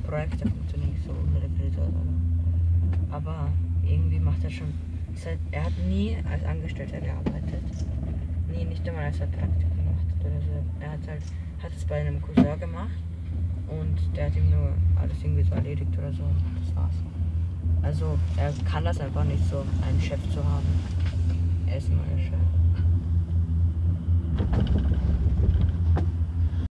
Projekte funktionieren nicht so unbedingt. Aber irgendwie macht er schon. Er hat nie als Angestellter gearbeitet. Nicht einmal als er Praktikum gemacht hat oder so. Er hat es bei einem Cousin gemacht und der hat ihm nur alles irgendwie so erledigt oder so. Das war's. Also er kann das einfach nicht so, einen Chef zu haben. Er ist immer der Chef.